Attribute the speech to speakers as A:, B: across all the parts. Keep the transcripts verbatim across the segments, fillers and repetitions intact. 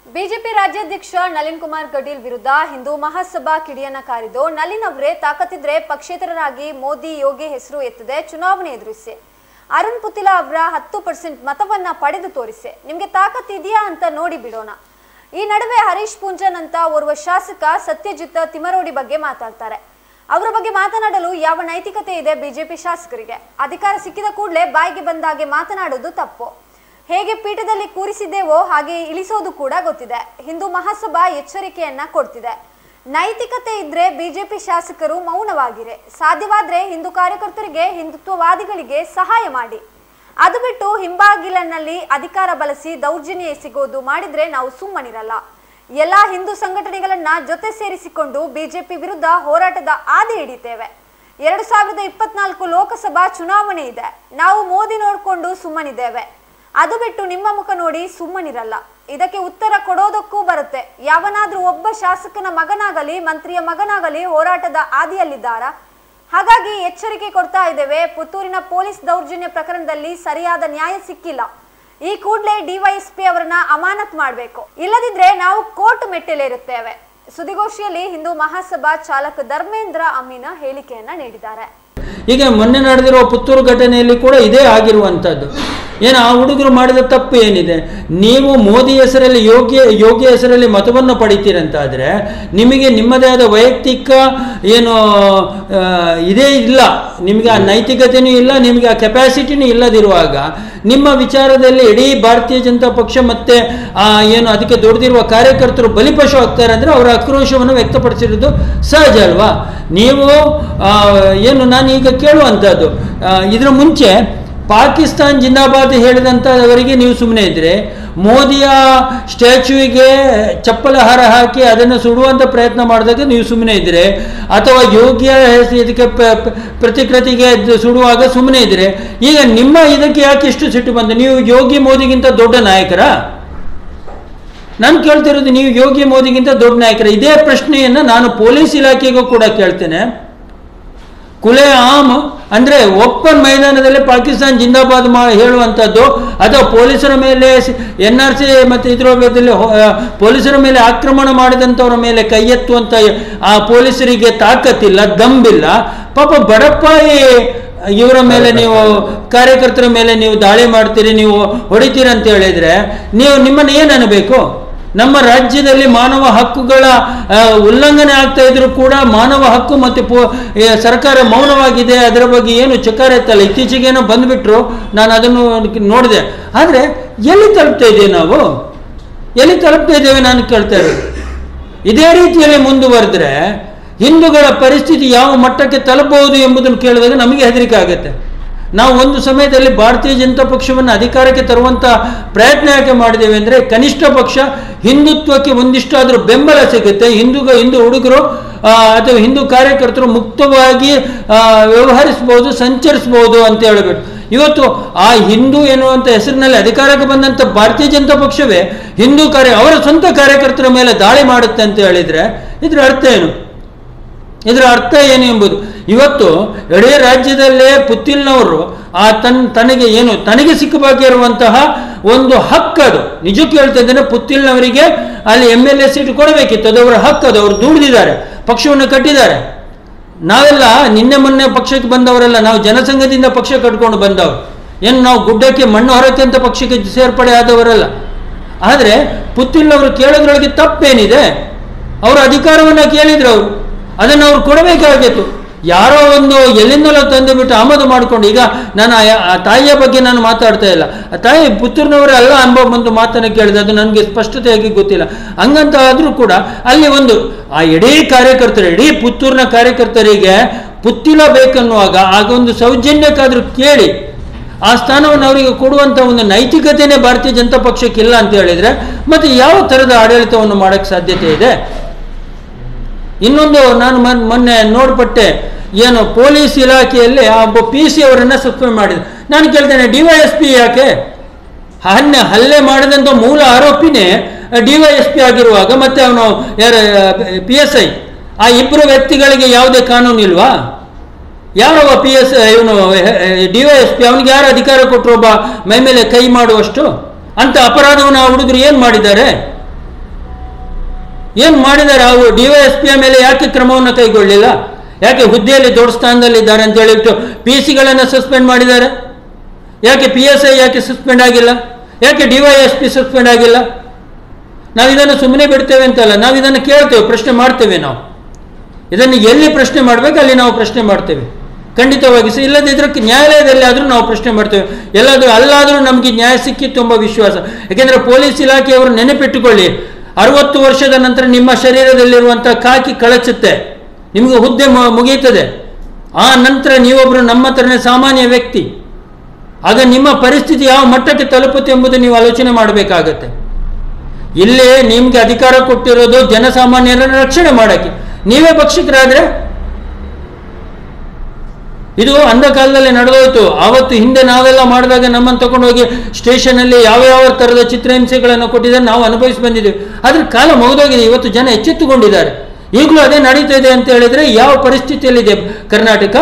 A: BJP ರಾಜ್ಯಾಧ್ಯಕ್ಷ ನಳಿನ್ ಕುಮಾರ್ ಕಟೀಲ್ ವಿರುದ್ಧ ಹಿಂದೂ ಮಹಾಸಭಾ ಕಿಡಿಯನ್ನ ಕಾರಿದ್ದು, ನಳಿನ್ ಅವರೇ ತಾಕತ್ತಿದ್ರೆ ಪಕ್ಷೇತರರಾಗಿ ಮೋದಿ ಯೋಗಿ ಹೆಸರು ಎತ್ತದೆ ಚುನಾವಣೆ ಎದುರಿಸಿ, ಅರುಣ್ ಪುತಿಲಾ ಅವರ ಹತ್ತು ಪರ್ಸೆಂಟ್ ಮತವನ್ನ ಪಡೆದು ತೋರಿಸಿ, ನಿಮ್ಗೆ ತಾಕತ್ ಇದೆಯಾ ಅಂತ ನೋಡಿ ಬಿಡೋಣ. ಈ ನಡುವೆ ಹರೀಶ್ ಪೂಂಜನ್ ಅಂತ ಓರ್ವ ಶಾಸಕ ಸತ್ಯಜಿತ್ ತಿಮರೋಡಿ ಬಗ್ಗೆ ಮಾತಾಡ್ತಾರೆ. ಅವರ ಬಗ್ಗೆ ಮಾತನಾಡಲು ಯಾವ ನೈತಿಕತೆ ಇದೆ ಬಿಜೆಪಿ ಶಾಸಕರಿಗೆ? ಅಧಿಕಾರ ಸಿಕ್ಕಿದ ಕೂಡಲೇ ಬಾಯಿಗೆ ಬಂದಾಗೆ ಮಾತನಾಡೋದು ತಪ್ಪು. ಹೇಗೆ ಪೀಠದಲ್ಲಿ ಕೂರಿಸಿದ್ದೇವೋ ಹಾಗೆ ಇಳಿಸೋದು ಕೂಡ ಗೊತ್ತಿದೆ. ಹಿಂದೂ ಮಹಾಸಭಾ ಎಚ್ಚರಿಕೆಯನ್ನ ಕೊಡ್ತಿದೆ. ನೈತಿಕತೆ ಇದ್ರೆ ಬಿಜೆಪಿ ಶಾಸಕರು ಮೌನವಾಗಿರೆ, ಸಾಧ್ಯವಾದ್ರೆ ಹಿಂದೂ ಕಾರ್ಯಕರ್ತರಿಗೆ, ಹಿಂದುತ್ವವಾದಿಗಳಿಗೆ ಸಹಾಯ ಮಾಡಿ. ಅದು ಬಿಟ್ಟು ಹಿಂಬಾಗಿಲಿನಲ್ಲಿ ಅಧಿಕಾರ ಬಳಸಿ ದೌರ್ಜನ್ಯ ಎಸಗೋದು ಮಾಡಿದ್ರೆ ನಾವು ಸುಮ್ಮನಿರಲ್ಲ. ಎಲ್ಲಾ ಹಿಂದೂ ಸಂಘಟನೆಗಳನ್ನ ಜೊತೆ ಸೇರಿಸಿಕೊಂಡು ಬಿಜೆಪಿ ವಿರುದ್ಧ ಹೋರಾಟದ ಹಾದಿ ಹಿಡಿತೇವೆ. ಎರಡು ಸಾವಿರದ ಇಪ್ಪತ್ನಾಲ್ಕು ಲೋಕಸಭಾ ಚುನಾವಣೆ ಇದೆ. ನಾವು ಮೋದಿ ನೋಡ್ಕೊಂಡು ಸುಮ್ಮನಿದ್ದೇವೆ. ಅದು ಬಿಟ್ಟು ನಿಮ್ಮ ಮುಖ ನೋಡಿ ಸುಮ್ಮನಿರಲ್ಲ. ಇದಕ್ಕೆ ಉತ್ತರ ಕೊಡೋದಕ್ಕೂ ಬರುತ್ತೆ. ಯಾವನಾದ್ರೂ ಒಬ್ಬ ಶಾಸಕನ ಮಗನಾಗಲಿ ಮಂತ್ರಿಯ ಮಗನಾಗಲಿ ಹೋರಾಟದ ಹಾದಿಯಲ್ಲಿದ್ದಾರಾ? ಹಾಗಾಗಿ ಎಚ್ಚರಿಕೆ ಕೊಡ್ತಾ ಇದ್ದೇವೆ. ಪುತ್ತೂರಿನ ಪೊಲೀಸ್ ದೌರ್ಜನ್ಯ ಪ್ರಕರಣದಲ್ಲಿ ಸರಿಯಾದ ನ್ಯಾಯ ಸಿಕ್ಕಿಲ್ಲ. ಈ ಕೂಡಲೇ ಡಿವೈಎಸ್ಪಿ ಅವರನ್ನ ಅಮಾನತ್ ಮಾಡಬೇಕು, ಇಲ್ಲದಿದ್ರೆ ನಾವು ಕೋರ್ಟ್ ಮೆಟ್ಟಿಲೇರುತ್ತೇವೆ. ಸುದ್ದಿಗೋಷ್ಠಿಯಲ್ಲಿ ಹಿಂದೂ ಮಹಾಸಭಾ ಚಾಲಕ ಧರ್ಮೇಂದ್ರ ಅಮೀನ ಹೇಳಿಕೆಯನ್ನ ನೀಡಿದ್ದಾರೆ.
B: ಈಗ ಮೊನ್ನೆ ನಡೆದಿರುವ ಪುತ್ತೂರು ಘಟನೆಯಲ್ಲಿ ಕೂಡ ಇದೇ ಆಗಿರುವಂಥದ್ದು. ಏನು ಆ ಹುಡುಗರು ಮಾಡಿದ ತಪ್ಪು ಏನಿದೆ? ನೀವು ಮೋದಿ ಹೆಸರಲ್ಲಿ ಯೋಗ್ಯ ಯೋಗ್ಯ ಹೆಸರಲ್ಲಿ ಮತವನ್ನು ಪಡಿತೀರಂತಾದರೆ ನಿಮಗೆ ನಿಮ್ಮದೇ ಆದ ವೈಯಕ್ತಿಕ ಏನು ಇದೇ ಇಲ್ಲ, ನಿಮಗೆ ಆ ನೈತಿಕತೆಯೂ ಇಲ್ಲ, ನಿಮಗೆ ಆ ಕೆಪಾಸಿಟಿನೂ ಇಲ್ಲದಿರುವಾಗ ನಿಮ್ಮ ವಿಚಾರದಲ್ಲಿ ಇಡೀ ಭಾರತೀಯ ಜನತಾ ಪಕ್ಷ ಮತ್ತು ಏನು ಅದಕ್ಕೆ ದುಡಿದಿರುವ ಕಾರ್ಯಕರ್ತರು ಬಲಿಪಶು ಆಗ್ತಾರೆ ಅಂದರೆ ಅವರ ಆಕ್ರೋಶವನ್ನು ವ್ಯಕ್ತಪಡಿಸಿರೋದು ಸಹಜ ಅಲ್ವಾ? ನೀವು ಏನು ನಾನು ಈಗ ಕೇಳುವಂಥದ್ದು, ಇದರ ಮುಂಚೆ ಪಾಕಿಸ್ತಾನ್ ಜಿಂದಾಬಾದ್ ಹೇಳಿದಂಥವರಿಗೆ ನೀವು ಸುಮ್ಮನೆ ಇದ್ದರೆ, ಮೋದಿಯ ಸ್ಟ್ಯಾಚ್ಯೂಗೆ ಚಪ್ಪಲ ಹಾರ ಹಾಕಿ ಅದನ್ನು ಸುಡುವಂಥ ಪ್ರಯತ್ನ ಮಾಡಿದಾಗ ನೀವು ಸುಮ್ಮನೆ ಇದ್ದರೆ, ಅಥವಾ ಯೋಗ್ಯ ಇದಕ್ಕೆ ಪ್ರತಿಕೃತಿಗೆ ಸುಡುವಾಗ ಸುಮ್ಮನೆ ಇದ್ದರೆ, ಈಗ ನಿಮ್ಮ ಇದಕ್ಕೆ ಯಾಕೆ ಇಷ್ಟು ಸಿಟ್ಟು ಬಂತು? ನೀವು ಯೋಗಿ ಮೋದಿಗಿಂತ ದೊಡ್ಡ ನಾಯಕರ? ನಾನು ಕೇಳ್ತಿರೋದು, ನೀವು ಯೋಗಿ ಮೋದಿಗಿಂತ ದೊಡ್ಡ ನಾಯಕರ? ಇದೇ ಪ್ರಶ್ನೆಯನ್ನು ನಾನು ಪೊಲೀಸ್ ಇಲಾಖೆಗೂ ಕೂಡ ಕೇಳ್ತೇನೆ. ಕುಲೆ ಆಮ್ ಅಂದರೆ ಓಪನ್ ಮೈದಾನದಲ್ಲಿ ಪಾಕಿಸ್ತಾನ್ ಜಿಂದಾಬಾದ್ ಮಾ ಹೇಳುವಂಥದ್ದು, ಅಥವಾ ಪೊಲೀಸರ ಮೇಲೆ ಎನ್ ಆರ್ ಸಿ ಮತ್ತು ಇದರ ವಿಧದಲ್ಲಿ ಪೊಲೀಸರ ಮೇಲೆ ಆಕ್ರಮಣ ಮಾಡಿದಂಥವ್ರ ಮೇಲೆ ಕೈ ಎತ್ತುವಂಥ ಆ ಪೊಲೀಸರಿಗೆ ತಾಕತ್ತಿಲ್ಲ, ದಂಬಿಲ್ಲ. ಪಾಪ ಬಡಪಾಯಿ ಇವರ ಮೇಲೆ ನೀವು ಕಾರ್ಯಕರ್ತರ ಮೇಲೆ ನೀವು ದಾಳಿ ಮಾಡ್ತೀರಿ, ನೀವು ಹೊಡಿತೀರಿ ಅಂತ ಹೇಳಿದರೆ ನೀವು ನಿಮ್ಮನ್ನು ಏನು ಅನ್ನಬೇಕು? ನಮ್ಮ ರಾಜ್ಯದಲ್ಲಿ ಮಾನವ ಹಕ್ಕುಗಳ ಉಲ್ಲಂಘನೆ ಆಗ್ತಾ ಇದ್ರು ಕೂಡ ಮಾನವ ಹಕ್ಕು ಮತ್ತು ಪೋ ಸರ್ಕಾರ ಮೌನವಾಗಿದೆ, ಅದರ ಬಗ್ಗೆ ಏನು ಚಕಾರ ಎತ್ತಲ್ಲ. ಇತ್ತೀಚೆಗೇನೋ ಬಂದುಬಿಟ್ರು, ನಾನು ಅದನ್ನು ನೋಡಿದೆ. ಆದರೆ ಎಲ್ಲಿ ತಲುಪ್ತಾ ಇದ್ದೇವೆ ನಾವು? ಎಲ್ಲಿ ತಲುಪ್ತಾ ಇದ್ದೇವೆ ನಾನು ಕೇಳ್ತಾ ಇರೋದು. ಇದೇ ರೀತಿಯಲ್ಲಿ ಮುಂದುವರೆದ್ರೆ ಹಿಂದೂಗಳ ಪರಿಸ್ಥಿತಿ ಯಾವ ಮಟ್ಟಕ್ಕೆ ತಲುಪಬಹುದು ಎಂಬುದನ್ನು ಕೇಳಿದಾಗ ನಮಗೆ ಹೆದರಿಕೆ ಆಗುತ್ತೆ. ನಾವು ಒಂದು ಸಮಯದಲ್ಲಿ ಭಾರತೀಯ ಜನತಾ ಪಕ್ಷವನ್ನು ಅಧಿಕಾರಕ್ಕೆ ತರುವಂಥ ಪ್ರಯತ್ನ ಯಾಕೆ ಮಾಡಿದ್ದೇವೆ ಅಂದರೆ, ಕನಿಷ್ಠ ಪಕ್ಷ ಹಿಂದುತ್ವಕ್ಕೆ ಒಂದಿಷ್ಟಾದರೂ ಬೆಂಬಲ ಸಿಗುತ್ತೆ, ಹಿಂದೂ ಹಿಂದೂ ಹುಡುಗರು ಅಥವಾ ಹಿಂದೂ ಕಾರ್ಯಕರ್ತರು ಮುಕ್ತವಾಗಿ ವ್ಯವಹರಿಸ್ಬೋದು, ಸಂಚರಿಸ್ಬೋದು ಅಂತ ಹೇಳಿಬಿಟ್ಟು ಇವತ್ತು ಆ ಹಿಂದೂ ಎನ್ನುವಂಥ ಹೆಸರಿನಲ್ಲಿ ಅಧಿಕಾರಕ್ಕೆ ಬಂದಂಥ ಭಾರತೀಯ ಜನತಾ ಪಕ್ಷವೇ ಹಿಂದೂ ಕಾರ್ಯ ಅವರ ಸ್ವಂತ ಕಾರ್ಯಕರ್ತರ ಮೇಲೆ ದಾಳಿ ಮಾಡುತ್ತೆ ಅಂತ ಹೇಳಿದರೆ ಇದರ ಅರ್ಥ ಏನು? ಇದರ ಅರ್ಥ ಏನು ಎಂಬುದು ಇವತ್ತು ಇಡೀ ರಾಜ್ಯದಲ್ಲೇ ಪುತ್ತಿಲ್ನವರು ಆ ತನ್ ತನಗೆ ಏನು ತನಗೆ ಸಿಕ್ಕಬೇಕಿರುವಂತಹ ಒಂದು ಹಕ್ಕದು. ನಿಜಕ್ಕೂ ಹೇಳ್ತಾ ಇದ್ದೇನೆ, ಪುತ್ತಿಲ್ನವರಿಗೆ ಅಲ್ಲಿ ಎಮ್ ಎಲ್ ಎ ಸೀಟ್ ಕೊಡಬೇಕಿತ್ತು, ಅದು ಅವರ ಹಕ್ಕದು. ಅವರು ದುಡಿದಿದ್ದಾರೆ, ಪಕ್ಷವನ್ನು ಕಟ್ಟಿದ್ದಾರೆ. ನಾವೆಲ್ಲ ನಿನ್ನೆ ಮೊನ್ನೆ ಪಕ್ಷಕ್ಕೆ ಬಂದವರೆಲ್ಲ ನಾವು ಜನಸಂಘದಿಂದ ಪಕ್ಷ ಕಟ್ಕೊಂಡು ಬಂದವರು, ಏನು ನಾವು ಗುಡ್ಡಕ್ಕೆ ಮಣ್ಣು ಹೊರಕ್ಕೆ ಅಂತ ಪಕ್ಷಕ್ಕೆ ಸೇರ್ಪಡೆ ಆದವರಲ್ಲ. ಆದರೆ ಪುತ್ತಿಲ್ನವರು ಕೇಳೋದ್ರೊಳಗೆ ತಪ್ಪೇನಿದೆ? ಅವರು ಅಧಿಕಾರವನ್ನು ಕೇಳಿದ್ರು, ಅವರು ಅದನ್ನು ಅವ್ರು ಕೊಡಬೇಕಾಗಿತ್ತು. ಯಾರೋ ಒಂದು ಎಲ್ಲಿಂದಲೋ ತಂದು ಬಿಟ್ಟು ಆಮದು ಮಾಡಿಕೊಂಡು, ಈಗ ನಾನು ಆ ತಾಯಿಯ ಬಗ್ಗೆ ನಾನು ಮಾತಾಡ್ತಾ ಇಲ್ಲ, ಆ ತಾಯಿ ಪುತ್ತೂರಿನವರೇ ಅಲ್ಲ ಎಂಬ ಒಂದು ಮಾತನ್ನು ಕೇಳಿದೆ, ಅದು ನನಗೆ ಸ್ಪಷ್ಟತೆಯಾಗಿ ಗೊತ್ತಿಲ್ಲ. ಹಂಗಂತ ಆದರೂ ಕೂಡ ಅಲ್ಲಿ ಒಂದು ಆ ಇಡೀ ಕಾರ್ಯಕರ್ತರು, ಇಡೀ ಪುತ್ತೂರಿನ ಕಾರ್ಯಕರ್ತರಿಗೆ ಪುತ್ತಿಲ ಬೇಕನ್ನುವಾಗ ಆಗ ಒಂದು ಸೌಜನ್ಯಕ್ಕಾದರೂ ಕೇಳಿ ಆ ಸ್ಥಾನವನ್ನು ಅವರಿಗೆ ಕೊಡುವಂಥ ಒಂದು ನೈತಿಕತೆಯೇ ಭಾರತೀಯ ಜನತಾ ಪಕ್ಷಕ್ಕಿಲ್ಲ ಅಂತ ಹೇಳಿದರೆ ಮತ್ತು ಯಾವ ಥರದ ಆಡಳಿತವನ್ನು ಮಾಡೋಕ್ಕೆ ಸಾಧ್ಯತೆ ಇದೆ? ಇನ್ನೊಂದು ನಾನು ಮೊನ್ನೆ ನೋಡ್ಪಟ್ಟೆ, ಏನು ಪೊಲೀಸ್ ಇಲಾಖೆಯಲ್ಲಿ ಆ ಒಬ್ಬ ಪಿ ಸಿ ಅವರನ್ನು ಸಸ್ಪೆಂಡ್ ಮಾಡಿದ್ರು. ನಾನು ಕೇಳ್ತೇನೆ, ಡಿ ವೈ ಎಸ್ ಪಿ ಯಾಕೆ? ಹನ್ನೆ ಹಲ್ಲೆ ಮಾಡಿದಂಥ ಮೂಲ ಆರೋಪಿನೇ ಡಿ ವೈ ಎಸ್ ಪಿ ಆಗಿರುವಾಗ ಮತ್ತೆ ಅವನು ಯಾರು ಪಿ ಎಸ್ ಐ, ಆ ಇಬ್ಬರು ವ್ಯಕ್ತಿಗಳಿಗೆ ಯಾವುದೇ ಕಾನೂನು ಇಲ್ವಾ? ಯಾರವ ಪಿ ಎಸ್ ಇವನು ಡಿ ವೈ ಎಸ್ ಪಿ, ಅವನಿಗೆ ಯಾರು ಅಧಿಕಾರ ಕೊಟ್ಟರು ಒಬ್ಬ ಮೈ ಮೇಲೆ ಕೈ ಮಾಡುವಷ್ಟು? ಅಂತ ಅಪರಾಧವನ್ನು ಆ ಹುಡುಗರು ಏನು ಮಾಡಿದ್ದಾರೆ? ಏನು ಮಾಡಿದ್ದಾರೆ? ಅವು ಡಿ ವೈ ಎಸ್ ಪಿಯ ಮೇಲೆ ಯಾಕೆ ಕ್ರಮವನ್ನು ಕೈಗೊಳ್ಳಿಲ್ಲ? ಯಾಕೆ ಹುದ್ದೆಯಲ್ಲಿ ದೊಡ್ಡ ಸ್ಥಾನದಲ್ಲಿದ್ದಾರೆ ಅಂತ ಹೇಳಿಟ್ಟು ಪಿ ಸಿಗಳನ್ನು ಸಸ್ಪೆಂಡ್ ಮಾಡಿದ್ದಾರೆ? ಯಾಕೆ ಪಿ ಎಸ್ ಐ ಯಾಕೆ ಸಸ್ಪೆಂಡ್ ಆಗಿಲ್ಲ? ಯಾಕೆ D Y S P suspend ಆಗಿಲ್ಲ? ನಾವು ಇದನ್ನು ಸುಮ್ಮನೆ ಬಿಡ್ತೇವೆ ಅಂತಲ್ಲ, ನಾವು ಇದನ್ನು ಕೇಳ್ತೇವೆ, ಪ್ರಶ್ನೆ ಮಾಡ್ತೇವೆ. ನಾವು ಇದನ್ನು ಎಲ್ಲಿ ಪ್ರಶ್ನೆ ಮಾಡಬೇಕು ಅಲ್ಲಿ ನಾವು ಪ್ರಶ್ನೆ ಮಾಡ್ತೇವೆ ಖಂಡಿತವಾಗಿ. ಸೊ ಇಲ್ಲದಿದ್ದರೆ ನ್ಯಾಯಾಲಯದಲ್ಲಿ ಆದರೂ ನಾವು ಪ್ರಶ್ನೆ ಮಾಡ್ತೇವೆ. ಎಲ್ಲಾದರೂ ಅಲ್ಲಾದರೂ ನಮಗೆ ನ್ಯಾಯ ಸಿಕ್ಕಿತ್ತು ಎಂಬ ವಿಶ್ವಾಸ. ಯಾಕೆಂದರೆ ಪೊಲೀಸ್ ಇಲಾಖೆಯವರು ನೆನಪಿಟ್ಟುಕೊಳ್ಳಿ, ಅರವತ್ತು ವರ್ಷದ ನಂತರ ನಿಮ್ಮ ಶರೀರದಲ್ಲಿರುವಂಥ ಕಾಕಿ ಕಳಚುತ್ತೆ, ನಿಮಗೆ ಹುದ್ದೆ ಮುಗಿಯುತ್ತದೆ. ಆ ನಂತರ ನೀವೊಬ್ಬರು ನಮ್ಮ ಥರನೇ ಸಾಮಾನ್ಯ ವ್ಯಕ್ತಿ. ಆಗ ನಿಮ್ಮ ಪರಿಸ್ಥಿತಿ ಯಾವ ಮಟ್ಟಕ್ಕೆ ತಲುಪುತ್ತೆ ಎಂಬುದು ನೀವು ಆಲೋಚನೆ ಮಾಡಬೇಕಾಗತ್ತೆ. ಇಲ್ಲಿ ನಿಮಗೆ ಅಧಿಕಾರ ಕೊಟ್ಟಿರೋದು ಜನಸಾಮಾನ್ಯರನ್ನು ರಕ್ಷಣೆ ಮಾಡೋಕ್ಕೆ. ನೀವೇ ಭಕ್ಷಕರಾದರೆ ಇದು ಅಂಧ ಕಾಲದಲ್ಲಿ ನಡೆದೋಯ್ತು. ಆವತ್ತು ಹಿಂದೆ ನಾವೆಲ್ಲ ಮಾಡಿದಾಗ ನಮ್ಮನ್ನು ತಗೊಂಡೋಗಿ ಸ್ಟೇಷನಲ್ಲಿ ಯಾವ ಯಾವ ಥರದ ಚಿತ್ರಹಿಂಸೆಗಳನ್ನು ಕೊಟ್ಟಿದ್ದಾರೆ, ನಾವು ಅನುಭವಿಸಿ ಬಂದಿದ್ದೇವೆ. ಆದರೆ ಕಾಲ ಮುಗಿದೋಗಿದೆ. ಇವತ್ತು ಜನ ಎಚ್ಚೆತ್ತುಕೊಂಡಿದ್ದಾರೆ. ಈಗಲೂ ಅದೇ ನಡೀತಾ ಇದೆ ಅಂತ ಹೇಳಿದರೆ ಯಾವ ಪರಿಸ್ಥಿತಿಯಲ್ಲಿದೆ ಕರ್ನಾಟಕ?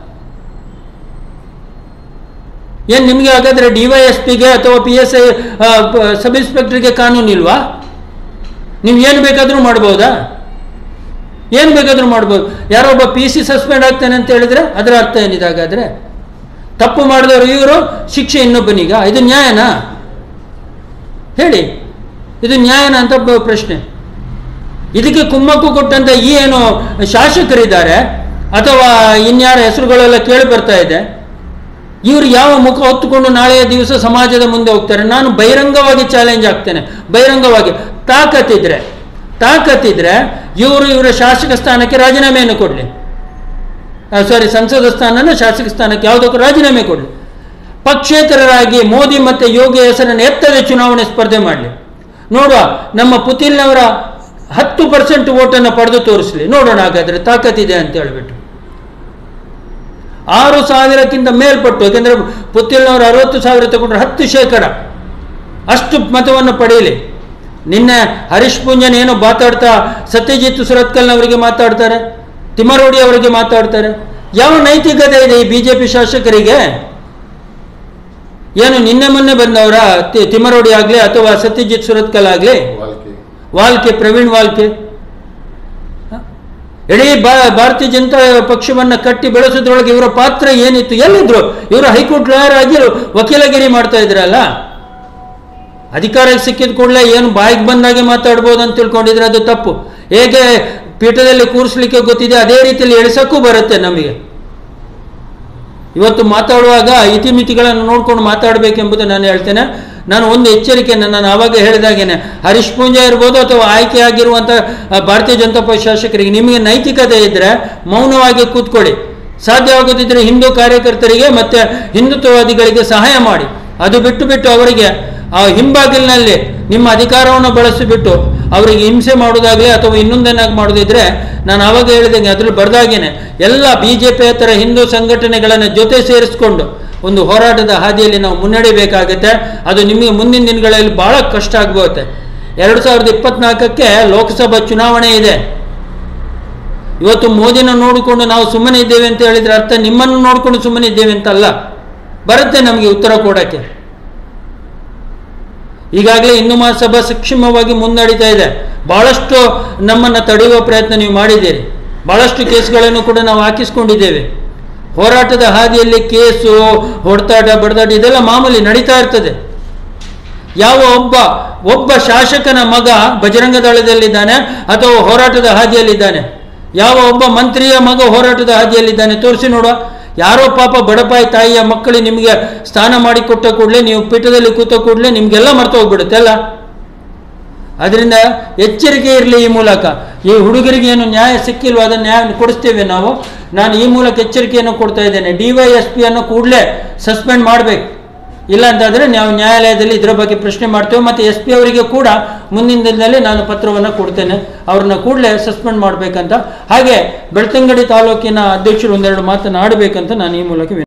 B: ಏನು ನಿಮಗೆ ಹಾಗಾದರೆ ಡಿ ವೈ ಎಸ್ ಪಿಗೆ ಅಥವಾ ಪಿ ಎಸ್ ಐ ಸಬ್ ಇನ್ಸ್ಪೆಕ್ಟರ್ಗೆ ಕಾನೂನು ಇಲ್ವಾ? ನೀವು ಏನು ಬೇಕಾದರೂ ಮಾಡ್ಬೋದಾ? ಏನು ಬೇಕಾದರೂ ಮಾಡ್ಬೋದು. ಯಾರೊಬ್ಬ ಪಿ ಸಿ ಸಸ್ಪೆಂಡ್ ಆಗ್ತಾನೆ ಅಂತ ಹೇಳಿದ್ರೆ ಅದರ ಅರ್ಥ ಏನಿದೆ? ಹಾಗಾದರೆ ತಪ್ಪು ಮಾಡಿದವರು ಇವರು, ಶಿಕ್ಷೆ ಇನ್ನೊಬ್ಬನಿಗ? ಇದು ನ್ಯಾಯನಾ? ಹೇಳಿ, ಇದು ನ್ಯಾಯನಾ ಅಂತ ಪ್ರಶ್ನೆ. ಇದಕ್ಕೆ ಕುಮ್ಮಕ್ಕು ಕೊಟ್ಟಂತ ಈ ಏನು ಶಾಸಕರಿದ್ದಾರೆ ಅಥವಾ ಇನ್ಯಾರ ಹೆಸರುಗಳೆಲ್ಲ ಕೇಳಿ ಬರ್ತಾ ಇದೆ, ಇವರು ಯಾವ ಮುಖ ಹೊತ್ತುಕೊಂಡು ನಾಳೆಯ ದಿವಸ ಸಮಾಜದ ಮುಂದೆ ಹೋಗ್ತಾರೆ? ನಾನು ಬಹಿರಂಗವಾಗಿ ಚಾಲೆಂಜ್ ಆಗ್ತೇನೆ, ಬಹಿರಂಗವಾಗಿ. ತಾಕತ್ತಿದ್ರೆ ತಾಕತ್ತಿದ್ರೆ ಇವರು ಇವರ ಶಾಸಕ ಸ್ಥಾನಕ್ಕೆ ರಾಜೀನಾಮೆಯನ್ನು ಕೊಡಲಿ, ಸಾರಿ ಸಂಸದ ಸ್ಥಾನನ ಶಾಸಕ ಸ್ಥಾನಕ್ಕೆ ಯಾವುದಕ್ಕೂ ರಾಜೀನಾಮೆ ಕೊಡಲಿ. ಪಕ್ಷೇತರರಾಗಿ ಮೋದಿ ಮತ್ತು ಯೋಗಿ ಹೆಸರನ್ನು ಎತ್ತದೆ ಚುನಾವಣೆ ಸ್ಪರ್ಧೆ ಮಾಡಲಿ. ನೋಡುವ, ನಮ್ಮ ಪುತಿಲ್ನವರ ಹತ್ತು ಪರ್ಸೆಂಟ್ ಓಟನ್ನು ಪಡೆದು ತೋರಿಸಲಿ, ನೋಡೋಣ ಹಾಗಾದರೆ ತಾಕತ್ತಿದೆ ಅಂತ ಹೇಳ್ಬಿಟ್ಟು. ಆರು ಸಾವಿರಕ್ಕಿಂತ ಮೇಲ್ಪಟ್ಟು, ಯಾಕೆಂದರೆ ಪುತ್ತಿಲ್ನವರು ಅರವತ್ತು ಸಾವಿರ ತಗೊಂಡ್ರೆ ಹತ್ತು ಶೇಕಡ ಅಷ್ಟು ಮತವನ್ನು ಪಡೆಯಲಿ. ನಿನ್ನೆ ಹರೀಶ್ ಪೂಂಜನ್ ಏನೋ ಮಾತಾಡ್ತಾ ಸತ್ಯಜಿತ್ ಸುರತ್ಕಲ್ನವರಿಗೆ ಮಾತಾಡ್ತಾರೆ, ತಿಮ್ಮರೋಡಿ ಅವರಿಗೆ ಮಾತಾಡ್ತಾರೆ. ಯಾವ ನೈತಿಕತೆ ಇದೆ ಈ ಬಿ ಜೆ ಪಿ ಶಾಸಕರಿಗೆ? ಏನು ನಿನ್ನೆ ಮೊನ್ನೆ ಬಂದವರ ತಿಮ್ಮರೋಡಿ ಆಗಲಿ ಅಥವಾ ಸತ್ಯಜಿತ್ ಸುರತ್ಕಲ್ ಆಗಲಿ, ವಾಲ್ಕೆ ಪ್ರವೀಣ್ ವಾಲ್ಕೆ, ಇಡೀ ಬಾ ಭಾರತೀಯ ಜನತಾ ಪಕ್ಷವನ್ನು ಕಟ್ಟಿ ಬೆಳೆಸೋದ್ರೊಳಗೆ ಇವರ ಪಾತ್ರ ಏನಿತ್ತು? ಎಲ್ಲಿದ್ರು ಇವರು? ಹೈಕೋರ್ಟ್ ಲಾಯರ್ ಆಗಿ ವಕೀಲಗಿರಿ ಮಾಡ್ತಾ ಇದ್ರಲ್ಲ. ಅಧಿಕಾರಕ್ಕೆ ಸಿಕ್ಕಿದ ಕೂಡಲೇ ಏನು ಬಾಯಿಗೆ ಬಂದಾಗೆ ಮಾತಾಡ್ಬೋದು ಅಂತ ತಿಳ್ಕೊಂಡಿದ್ರೆ ಅದು ತಪ್ಪು. ಹೇಗೆ ಪೀಠದಲ್ಲಿ ಕೂರಿಸ್ಲಿಕ್ಕೆ ಗೊತ್ತಿದೆ ಅದೇ ರೀತಿಯಲ್ಲಿ ಎಳಿಸಕ್ಕೂ ಬರುತ್ತೆ ನಮಗೆ. ಇವತ್ತು ಮಾತಾಡುವಾಗ ಇತಿಮಿತಿಗಳನ್ನು ನೋಡ್ಕೊಂಡು ಮಾತಾಡಬೇಕೆಂಬುದು ನಾನು ಹೇಳ್ತೇನೆ. ನಾನು ಒಂದು ಎಚ್ಚರಿಕೆಯನ್ನು ನಾನು ಆವಾಗ ಹೇಳಿದಾಗೇನೆ, ಹರೀಶ್ ಪೂಂಜಾ ಇರ್ಬೋದು ಅಥವಾ ಆಯ್ಕೆ ಆಗಿರುವಂಥ ಭಾರತೀಯ ಜನತಾ ಪಕ್ಷ ಶಾಸಕರಿಗೆ ನಿಮಗೆ ನೈತಿಕತೆ ಇದ್ದರೆ ಮೌನವಾಗಿ ಕೂತ್ಕೊಳ್ಳಿ. ಸಾಧ್ಯ ಆಗೋದಿದ್ದರೆ ಹಿಂದೂ ಕಾರ್ಯಕರ್ತರಿಗೆ ಮತ್ತು ಹಿಂದುತ್ವವಾದಿಗಳಿಗೆ ಸಹಾಯ ಮಾಡಿ. ಅದು ಬಿಟ್ಟು ಬಿಟ್ಟು ಅವರಿಗೆ ಆ ಹಿಂಬಾಗಿಲಿನಲ್ಲಿ ನಿಮ್ಮ ಅಧಿಕಾರವನ್ನು ಬಳಸಿಬಿಟ್ಟು ಅವರಿಗೆ ಹಿಂಸೆ ಮಾಡೋದಾಗಲಿ ಅಥವಾ ಇನ್ನೊಂದೇನಾಗಿ ಮಾಡೋದಿದ್ರೆ, ನಾನು ಆವಾಗ ಹೇಳಿದಂಗೆ ಅದ್ರಲ್ಲಿ ಬರ್ದಾಗೇನೆ ಎಲ್ಲ ಬಿ ಜೆ ಪಿಯೇತರ ಹಿಂದೂ ಸಂಘಟನೆಗಳನ್ನು ಜೊತೆ ಸೇರಿಸ್ಕೊಂಡು ಒಂದು ಹೋರಾಟದ ಹಾದಿಯಲ್ಲಿ ನಾವು ಮುನ್ನಡೆಯಬೇಕಾಗುತ್ತೆ. ಅದು ನಿಮಗೆ ಮುಂದಿನ ದಿನಗಳಲ್ಲಿ ಭಾಳ ಕಷ್ಟ ಆಗ್ಬೋತೆ. ಎರಡು ಸಾವಿರದ ಇಪ್ಪತ್ನಾಲ್ಕಕ್ಕೆ ಲೋಕಸಭಾ ಚುನಾವಣೆ ಇದೆ. ಇವತ್ತು ಮೋದಿನ ನೋಡಿಕೊಂಡು ನಾವು ಸುಮ್ಮನೆ ಇದ್ದೇವೆ ಅಂತ ಹೇಳಿದರೆ ಅರ್ಥ ನಿಮ್ಮನ್ನು ನೋಡಿಕೊಂಡು ಸುಮ್ಮನೆ ಇದ್ದೇವೆ ಅಂತಲ್ಲ, ಬರುತ್ತೆ ನಮಗೆ ಉತ್ತರ ಕೊಡೋಕ್ಕೆ. ಈಗಾಗಲೇ ಹಿಂದೂ ಮಹಾಸಭಾ ಸೂಕ್ಷ್ಮವಾಗಿ ಮುನ್ನಡೀತಾ ಇದೆ. ಭಾಳಷ್ಟು ನಮ್ಮನ್ನು ತಡೆಯುವ ಪ್ರಯತ್ನ ನೀವು ಮಾಡಿದ್ದೀರಿ. ಭಾಳಷ್ಟು ಕೇಸ್ಗಳನ್ನು ಕೂಡ ನಾವು ಹಾಕಿಸ್ಕೊಂಡಿದ್ದೇವೆ. ಹೋರಾಟದ ಹಾದಿಯಲ್ಲಿ ಕೇಸು, ಹೊಡೆದಾಟ, ಬಡದಾಟ ಇದೆಲ್ಲ ಮಾಮೂಲಿ ನಡೀತಾ ಇರ್ತದೆ. ಯಾವ ಒಬ್ಬ ಒಬ್ಬ ಶಾಸಕನ ಮಗ ಬಜರಂಗ ದಳದಲ್ಲಿದ್ದಾನೆ ಅಥವಾ ಹೋರಾಟದ ಹಾದಿಯಲ್ಲಿದ್ದಾನೆ? ಯಾವ ಒಬ್ಬ ಮಂತ್ರಿಯ ಮಗ ಹೋರಾಟದ ಹಾದಿಯಲ್ಲಿದ್ದಾನೆ? ತೋರಿಸಿ ನೋಡುವ. ಯಾರೋ ಪಾಪ ಬಡಪಾಯಿ ತಾಯಿಯ ಮಕ್ಕಳು ನಿಮಗೆ ಸ್ಥಾನ ಮಾಡಿಕೊಟ್ಟ ಕೂಡಲೇ, ನೀವು ಪೀಠದಲ್ಲಿ ಕೂತ ಕೂಡಲೇ ನಿಮಗೆಲ್ಲ ಮರ್ತು ಹೋಗ್ಬಿಡುತ್ತೆ ಅಲ್ಲ. ಅದರಿಂದ ಎಚ್ಚರಿಕೆ ಇರಲಿ. ಈ ಮೂಲಕ ಈ ಹುಡುಗರಿಗೆ ಏನು ನ್ಯಾಯ ಸಿಕ್ಕಿಲ್ವೋ ಅದನ್ನು ನ್ಯಾಯ ಕೊಡಿಸ್ತೇವೆ ನಾವು. ನಾನು ಈ ಮೂಲಕ ಎಚ್ಚರಿಕೆಯನ್ನು ಕೊಡ್ತಾ ಇದ್ದೇನೆ. ಡಿ ವೈ ಎಸ್ ಪಿಯನ್ನು ಕೂಡಲೇ ಸಸ್ಪೆಂಡ್ ಮಾಡಬೇಕು. ಇಲ್ಲ ಅಂತಾದರೆ ನಾವು ನ್ಯಾಯಾಲಯದಲ್ಲಿ ಇದರ ಬಗ್ಗೆ ಪ್ರಶ್ನೆ ಮಾಡ್ತೇವೆ. ಮತ್ತು ಎಸ್ ಪಿ ಅವರಿಗೆ ಕೂಡ ಮುಂದಿನ ದಿನದಲ್ಲಿ ನಾನು ಪತ್ರವನ್ನು ಕೊಡ್ತೇನೆ, ಅವ್ರನ್ನ ಕೂಡಲೇ ಸಸ್ಪೆಂಡ್ ಮಾಡಬೇಕಂತ. ಹಾಗೆ ಬೆಳ್ತಂಗಡಿ ತಾಲೂಕಿನ ಅಧ್ಯಕ್ಷರು ಒಂದೆರಡು ಮಾತನ್ನು ಆಡಬೇಕಂತ ನಾನು ಈ ಮೂಲಕ